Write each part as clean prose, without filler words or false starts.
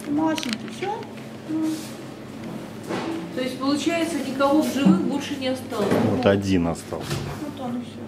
Масенький, все. То есть, получается, никого в живых больше не осталось. Вот один остался. Вот он и все.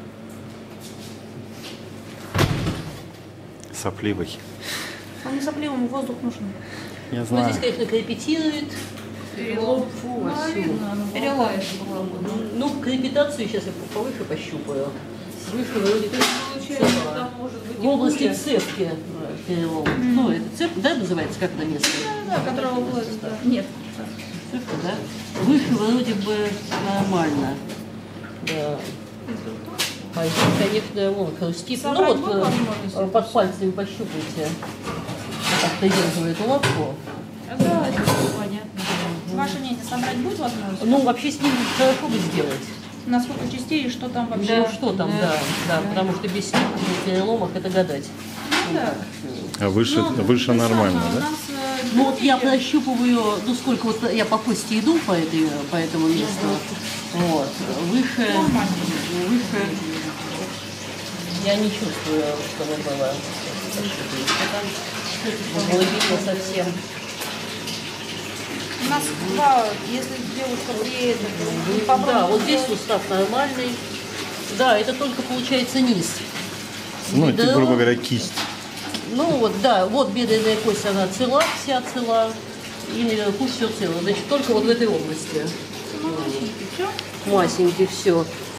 Сопливый. Он не сопливому воздух нужен. Я Ну, знаю. здесь, конечно, крепетирует. Перелом. Фу, Ну, всё. видно, оно Перелом. болтается, по-моему, да. Ну, крепитацию сейчас я повыше пощупаю. Выше вроде То есть, получается, целого. там может быть В области и пуля. цепки перелом. Ну, это цепка, да, называется, как это место? Да, которого было, да. Нет. Цепка, да? Выше вроде бы нормально. Да. А здесь, конечно, вон, хрустит. Ну, Собрать вот будет возможность? под пальцами пощупайте. Так придерживает лапку. Да, это всё понятно. Ваше мнение, собрать будет возможность? Ну, вообще с ним хорошо бы сделать. Насколько частей и что там вообще? Ну, что там, да, потому что без снега в переломах это гадать. Да. А выше нормально, У да? нас, Ну вот я прощупываю, ну сколько вот я по кости иду по этому месту, вот, выше я не чувствую, чтобы было в глубине совсем. у нас два, если девушка приедет, и попробует Да, вот здесь сделать- сустав нормальный. Да, это только получается низ. Ну, это, Бедро. грубо говоря, кисть. Ну вот, да, вот бедренная кость, она цела, вся цела, и наверху все цело. Значит, только вот в этой области. Масенький, все. Масенький, все.